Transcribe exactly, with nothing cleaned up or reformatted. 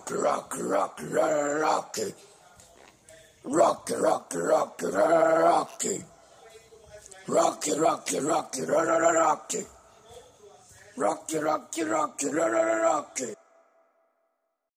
rock, rock, rock, rocky. Rocky, rocky, rocky, rocky. Rocky, rocky, rocky, rocky. Rocky, rocky, rocky, rocky.